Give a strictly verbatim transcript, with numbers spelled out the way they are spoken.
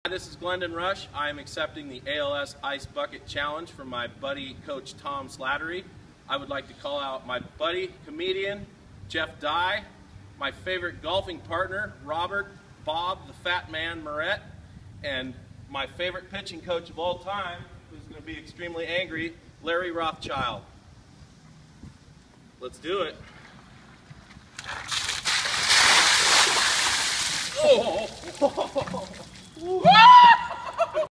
Hi, this is Glendon Rusch. I am accepting the A L S Ice Bucket Challenge from my buddy, Coach Tom Slattery. I would like to call out my buddy, comedian, Jeff Dye, my favorite golfing partner, Robert Bob, the Fat Man Moret, and my favorite pitching coach of all time, who's going to be extremely angry, Larry Rothschild. Let's do it. Oh!